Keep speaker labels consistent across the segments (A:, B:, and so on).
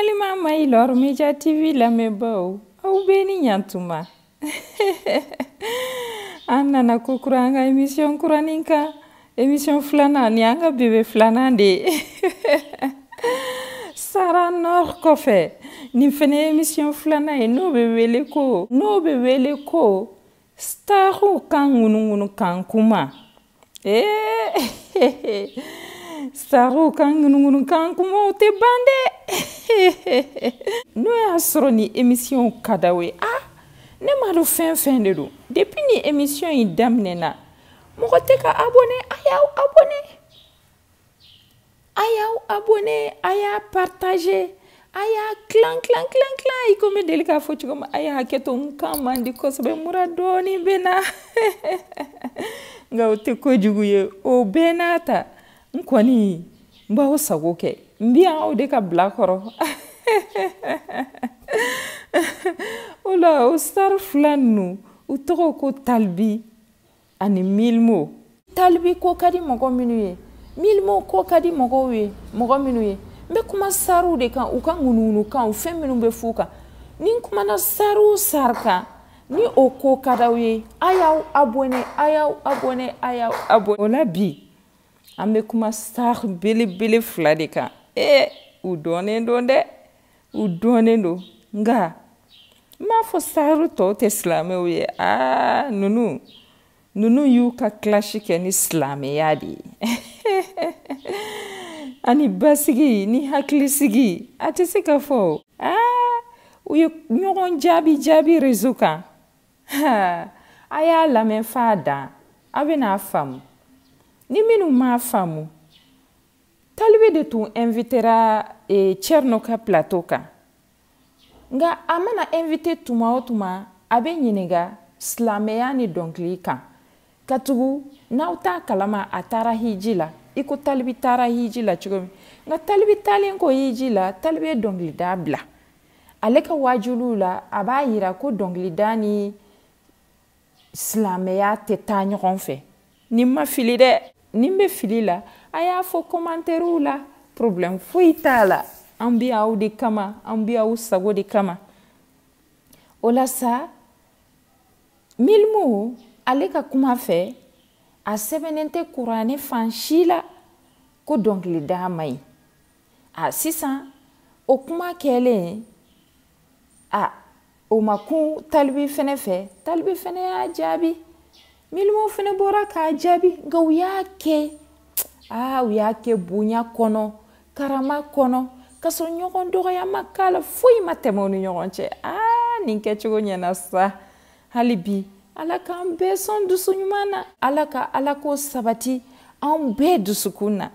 A: Finally, my Lord Media TV la mebo. Au beni yantuma. Anna na kukuranga émission kuraninka. Émission flana nianga bébé flanande. Sarah Nord kofe. Ni fene émission flana e no bebele ko. No bebele ko. Staru kangunu kankuma. Staru kangunu kankuma te bande. No ya soro ni émission kadawe. Ah, ne malo fin de do. Depuis ni émission yi damne na. Moko te ka abonné, ayaw abonné, aya partager, aya clan, i comme delika foti comme aya keto nkamandi ko sobe muradoni bena. Nga uti ko juguye o benata nkoni mba osagoke mbia o de ka blakoro. Ola o star flanu utoko ko talbi ani milmo talbi ko kadi mogo minuye milmo ko kadi mogo minuye mbe kuma saru de kan u kan ngununu kan fem minu be fuka nin kuma na saru sarka ni o ko kadawe ayaw abonné ola bi ambe kuma star bele flade kan u donen do nga ma fo saru to te slame we nunu yu ka clash ke ni slame yadi. Ani basigi ni haklisigi ate se ka fo uyu nyogon jabi rezuka aya la men fada avena famu ni minu ma famu talbe de tu invitera cherno ka plateau ka nga amana invité tuma abe nyiniga slameya ni donkli kan katugu nauta kalama atara hijila iko talbi tara hijila chugomi nga talbi talen ko hijila talbi donkli dabla aleka wajulula aba yira ko donkli dani slameya te tanyo konfe nimma fili de nimbe fili la aya fo commentaire la problème fuitala ambia ou de kama ambia ou sago de kama ola sa milmo aleka kuma fe a sebenente kurane fanshila ko donc li damai a sisan o kuma kele o maku talbi fene ya jabi milmo fene bora ka jabi ga uyake bunya kono karama kono kaso nyogon doga ya makala fuyi matemoni nyogon che ninke chugo nyana sa halibi alaka ambe son dusu nyumana alako sabati ambe dusu kuna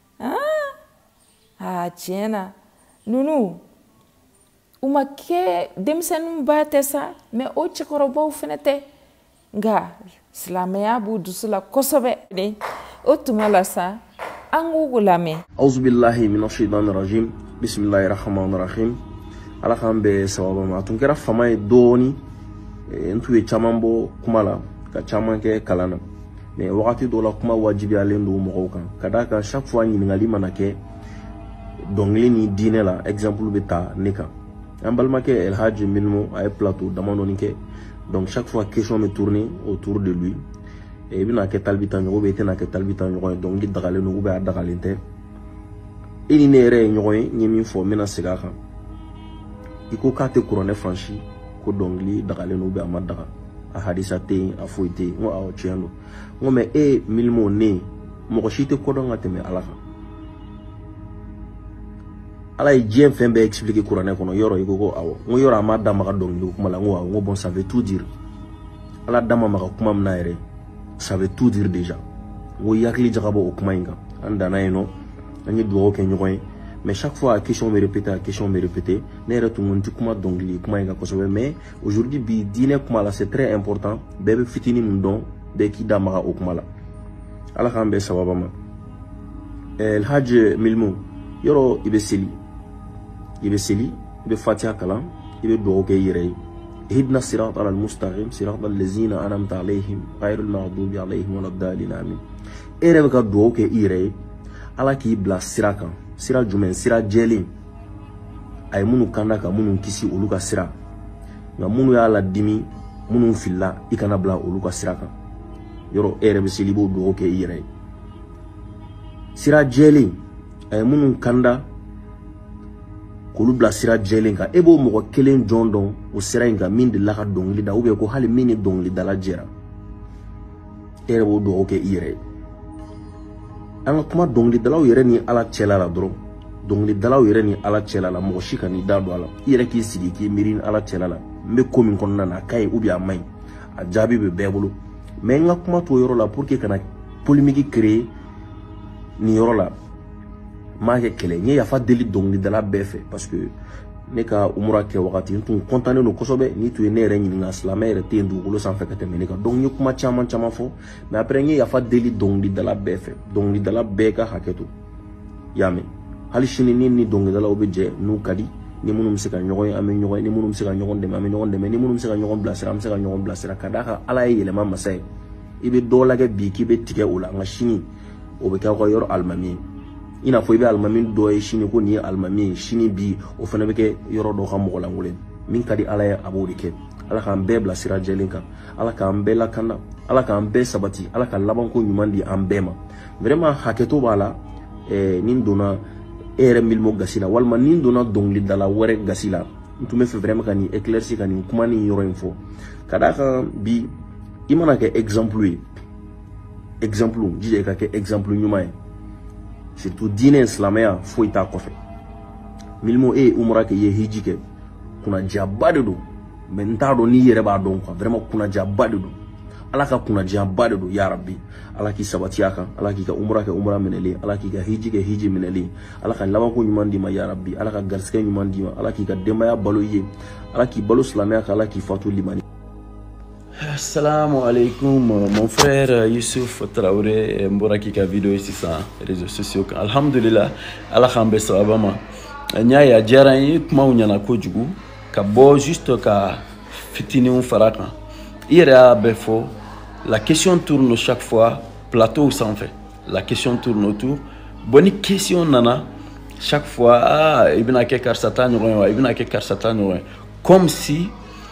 A: tiena nunu umake demsen batesa me o chikorobo fenete nga slameya bu dusu la kosobe de otumala sa angugulame
B: auzu billahi minash shaitanir rajim bismillahir rahmanir rahim ala kan be sababa ma tun kera fama doni ntu ye chamambo kumala ka chamanke kalana mais wakati do la kuma wajibi alendo mo kan kadaka chaque fois ni ngali manake dongli ni dine la exemple beta nika ambalma ke el hadji milmo ay plateau damano nike donc chaque fois question me tourner autour de lui et bina ke talbitan yo be tena ke talbitan yo donc dagale no be dagalente ini ne re nyoy nyimi fo mena sigaka iko kate couronne franchi ko dongli dagale no be amadaga a hadisa te a foite ngo a ochiano ngo me milmo ne mo ko shite ko donga teme alaka ala jem fembe expliquer couronne kono yoro iko ko awo ngo yoro amada maka dongli ko mala ngo bon ça veut tout dire ala dama maka kuma mnaere ça veut tout dire déjà ngo yakli jagabo o kuma inga andana eno ani do ko nyoy mais chaque fois question me répéter nere tout monde kuma dongli kuma inga ko mais aujourd'hui bi dine kuma la c'est très important bebe fitini mun don be ki dama o kuma la ala kambe sababa ma el hajj milmu yoro ibe seli ibe fatiha kalam ibe do ko yire هدنا الصراط على المستقيم صراط الذين أنعمت عليهم غير المغضوب عليهم ولا الضالين آمين إيري بكا دوكي إيري على كي بلا سراكا سرا جمن سرا جيلين ay munu kanda ka munu kisi olu ka sira nga munu ya la dimi munu filla ikana bla olu ka sira kan yoro ere be selibo do ke ire sira jeli ay munu kanda kolu bla sira jeli ka ebo mo kelen jondon o sira nga min de la ka dongli da ube ko hali mini dongli da la jera ere bo do ke ire an kuma dongli da la yere ni ala chela la dro dongli da la yere ni ala chela la mo shika ni da do ala ire ki sigi ki mirin ala chela la mbe komin konna na kay ubi amay a jabi be bebulu mais nga kuma to yoro la pour que kana polémique créer ni yoro la ma ke kele ni ya fa deli dongli da la befe parce que ne ka umura ke wakati ntun kontané no kosobe ni tu ne re ni nga islamé re te ndu ko san fa ka te menika donc ni kuma chama fo mais après ni ya fa deli dongli da la befe dongli da la beka haketo yame hali shini ni dongli da la obeje nu kadi ni munum se ka nyogoy ame nyogoy ni munum se ka nyogon dem ame nyogon dem ni munum se ka nyogon blasira am se ka nyogon blasira kadaka ala yele mama say ibe do lage bi ki be tike ula nga shini o be ka ko yor almami ina fo ibe almami do e shini ko ni almami shini bi o fana be ke yoro do xam mo langulen min kadi ala ya abodi ke ala kan be blasira jelinka ala kan be la kana ala kan be sabati ala kan laban ko nyumandi am bema vraiment haketo bala nin dona ere milmo gasila walma nin dona dongli dala wore gasila ntume fe vraiment kani éclairci kani kuma ni yoro info kadaka bi imana ke exemple jije ka ke exemple nyuma surtout dine islamia fo ita kofe milmo umra ke ye hiji ke kuna jabade do men ntado ni yere ba don ko vraiment kuna jabade do ala ka kuna jabade do ya rabbi ala ki sabati aka ala ki ka umra ke umra meneli ala ki ka hiji ke hiji meneli ala ka laban ko nyumandi ma ya rabbi ala ka garske nyumandi ma ala ki ka demaya balo ye ala ki balo islamia ka ala ki fatu limani.
C: Assalamu alaikum, mon frère Youssouf Traoré, Mboraki ka vidéo ici sur les réseaux sociaux. Alhamdulillah, ala khambe sabama. Nya ya jarani kuma unyana kojugu ka bo juste ka fitini un faraka. Ira befo, la question tourne chaque fois plateau ou sans fait. La question tourne autour. Bonne question nana chaque fois ibna ke karsata nyoy ibna ke karsata nyoy comme si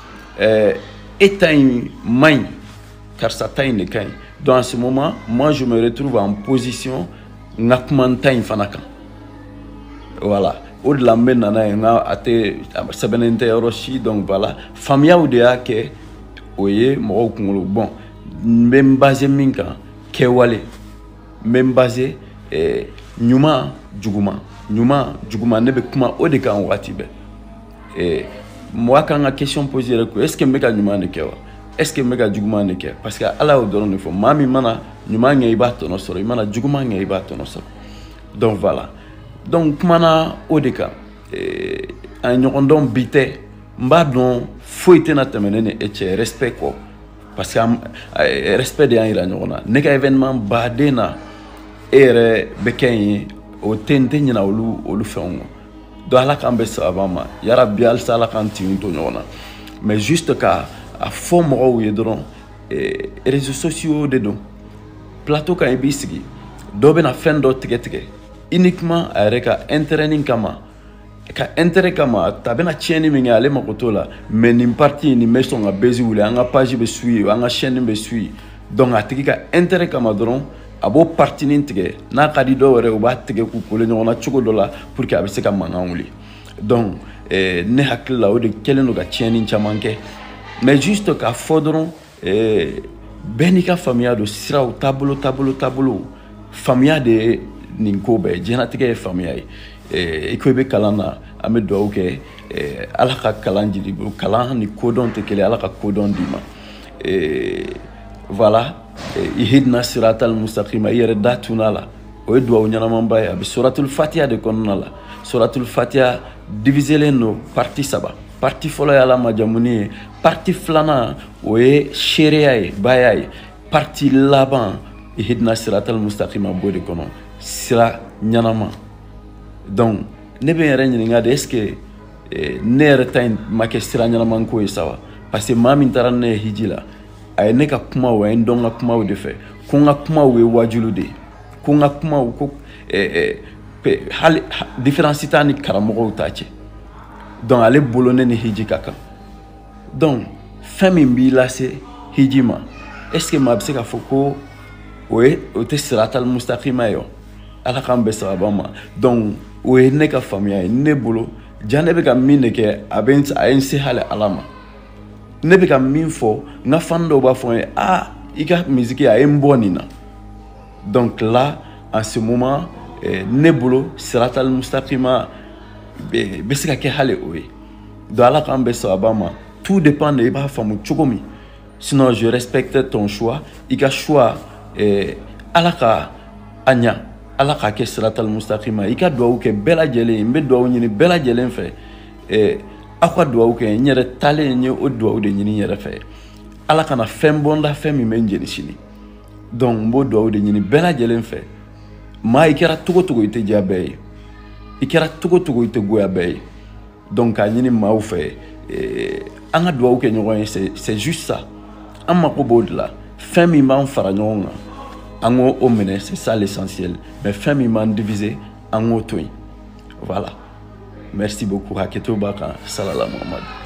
C: étain main car ça taille les cailles. Dans ce moment, moi je me retrouve en position nakmantain fanaka. Voilà. Au-delà maintenant, on a été Roshi, donc voilà. Famia ou de que, oye, moi bon, même basé minka, kewale, même basé, nyuma juguma nebe kuma odeka en watibe. Moi, quand la question posée, est-ce que meka nyuma ne kewa? Est-ce que meka juguma ne kewa? Parce que Allah au donne il faut mami mana nyuma ngeiba tono soro, mana juguma ngeiba tono soro. Donc voilà. Donc mana odeka un nyondon bité mbadon foite na temenene et respect quoi. Parce que respect de ira nyona. Neka événement badena ere bekenyi o tente nyina olu fengo. Do ala kan be sabama ya rabbi al sala kan tinto nyona mais juste ka a fo mo yedron réseaux sociaux de don plateau kan ibisigi do be na fendo tike uniquement areka entraîning kama ka intérêt kama tabena chaîne mi ngale makotola mais ni parti ni meso nga bezi wule anga page be suivre anga chaîne be suivre donc atiki ka intérêt kama dron abo parti nintige na kadi do wore o batige ku ko le nyona chugo dola pour que abise ka mangauli donc ne hakilla o de keleno ga cheni chamanke mais juste ka fodron benika famia do sira o tableau famia de ninkobe jenatige famia ikobe kalana amedo oke alaka kalanjiri kalan ni kodon te kele alaka kodon dima voilà ihidna siratal mustaqima yere datuna la o edwa unyana mambaya bi suratul fatiha de konnala suratul fatiha diviser les no partie saba partie folo ya la majamuni partie flana o e sheria bayay partie laban ihidna siratal mustaqima bode kono sira nyanama donc ne be renni ngade est-ce que ne retain make sira nyanama ko isawa parce que mami tarane hijila ay neka kuma wa ndonga kuma de fe kunga kuma we wajulude kunga kuma ko différence tani karamogo tache donc ale bolo ne ni hiji ka kan donc fɛn min b'i lase hiji ma est ce que maa bɛ se k'a fɔ ko o tɛ siratal mustaqima ye ala k'an bɛn sababa ma donc o ye ne ka faamuya ye ne bolo ja ne bɛ ka min de kɛ a ye n se hali ala ma ne bɛ ka min fɔ n ka fan dɔw b'a fɔ n ye i ka musique a ye n bɔ nin na donc là en ce moment ne bolo siratal mustaqima bɛ se ka kɛ hali o ye donc ala k'an bɛn sababa ma tout dépend de i b'a faamu cogo min sinon je respecte ton choix i ka choix ala ka a ɲa ala k'a kɛ siratal mustaqima i ka duwawu kɛ bɛɛ lajɛlen n bɛ duwawu ɲini bɛɛ lajɛlen fɛ aw ka duwawu kɛ n yɛrɛ taalen n ye o duwawu de ɲini n yɛrɛ fɛ ala kana fɛn bɔ n da fɛn min bɛ n jeni sini donc n b'o duwawu de ɲini bɛɛ lajɛlen fɛ maa i kɛra cogo cogo i tɛ diya bɛɛ ye i kɛra cogo cogo i tɛ goya bɛɛ ye donc k'a ɲini maaw fɛ an ka duwawu kɛ ɲɔgɔn ye c'est juste ça an mako b'o de la fɛn min b'an fara ɲɔgɔn kan an k'o minɛ c'est ça l'essentiel mais fɛn min b'an diviser an k'o to yen voilà merci beaucoup hakɛto b'a kan salala muhamadu